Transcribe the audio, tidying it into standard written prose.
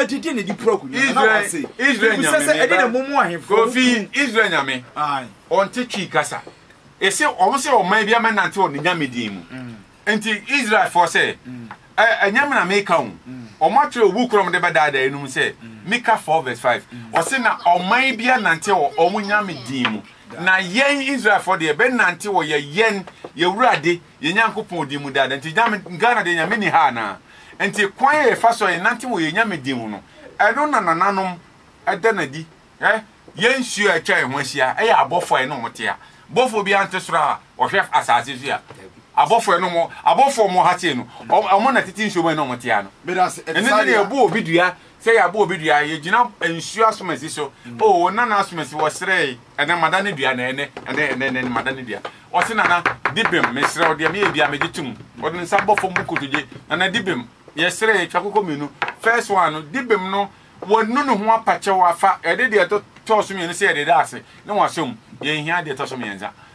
adidi ne di proku Israel nyame ede momo ahefo Kofi Israel nyame on te twi kasa ese omo se o man bia menante o nyame din mu enti Israel for say nyame na make am omo atre obu krom de bedada enum say Mika 4:5 o se na o man bia nante o omo nyame din mu na yen Israel for de be nante wo ye yen ye wurade ye nyankopon din mu dada enti nyame Ghana de nyame ni ha na enti kwan ye fa so ye nante wo ye nyame din mu no eno na nananom edanadi yen su a twa ho ahia e ya abofo e no motea bofo bi ante sora o hwef asase su ya abofo e no mo abofo mo hate no o na titi nso mo no motea no ene ne ebu obidua se ya bu obidua ye gina ensu asomasi so o na asomasi wo sere ene madane dua na ene madane dua o se na dibem mesre o de me bia me gitum o de nsa bofo mu kotuje na dibem ye sere twakoko menu first one dibem no wonu no ho apache wafa ede de to so me ne se ede da ase ne wasom ye hia de to so me yenza